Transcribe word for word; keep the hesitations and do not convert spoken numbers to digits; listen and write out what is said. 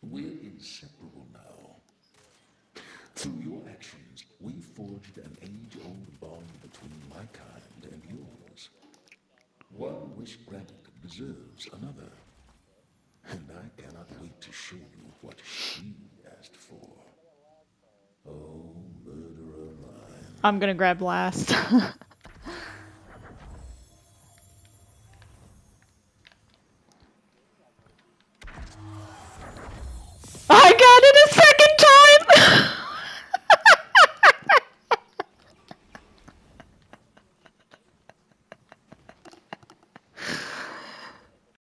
We're inseparable now. Through your actions, we forged an age-old bond between my kind and yours. One wish granted deserves another. And I cannot wait to show you what she asked for. Oh, murderer Ryan. I'm gonna grab last. I got it